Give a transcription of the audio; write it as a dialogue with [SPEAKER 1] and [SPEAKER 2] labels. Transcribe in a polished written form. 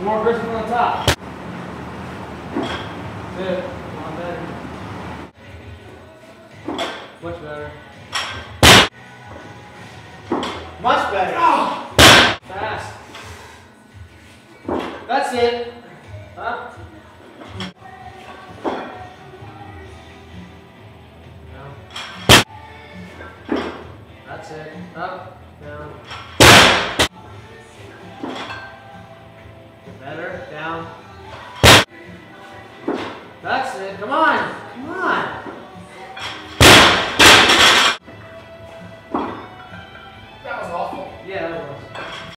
[SPEAKER 1] more aggressive on the top. That's it. Come on, better. Much better. Much better. Oh! Fast. That's it. Up. Down. That's it. Up. Down. Get better. Down. That's it. Come on. Come on.